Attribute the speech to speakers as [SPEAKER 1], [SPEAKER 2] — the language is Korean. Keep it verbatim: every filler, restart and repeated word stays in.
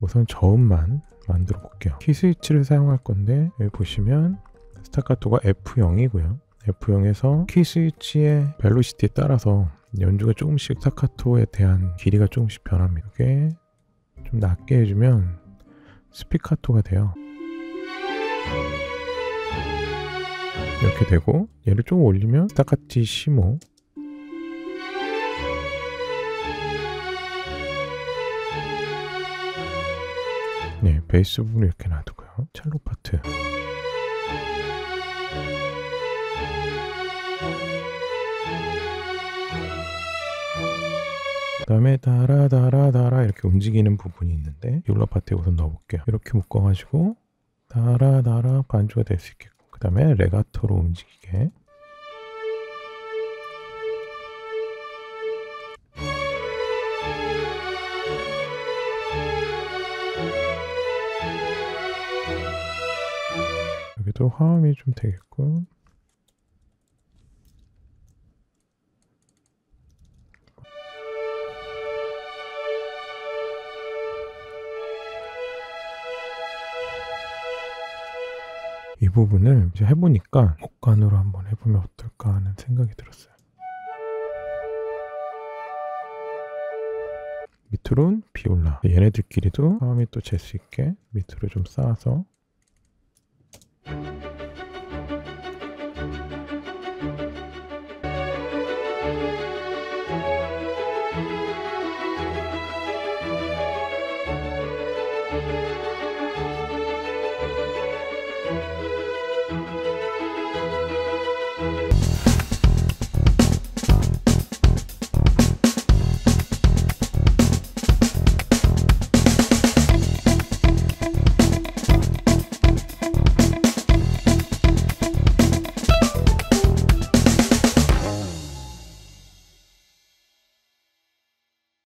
[SPEAKER 1] 우선 저음만 만들어 볼게요. 키 스위치를 사용할 건데 여기 보시면 스타카토가 에프 영이고요. 에프 영에서 키 스위치의 벨로시티에 따라서 연주가 조금씩 스타카토에 대한 길이가 조금씩 변합니다. 이게 좀 낮게 해주면 스피카토가 돼요. 이렇게 되고 얘를 좀 올리면 스타카티시모. 네, 베이스 부분 이렇게 놔두고요. 첼로 파트. 그 다음에 다라다라다라 이렇게 움직이는 부분이 있는데 비올라 파트에 우선 넣어볼게요. 이렇게 묶어가지고 다라다라 반주가 될 수 있겠고, 그 다음에 레가토로 움직이게. 여기도 화음이 좀 되겠고, 이 부분을 이제 해보니까 목관으로 한번 해보면 어떨까 하는 생각이 들었어요. 밑으로는 비올라. 얘네들끼리도 화음이 또 잴 수 있게 밑으로 좀 쌓아서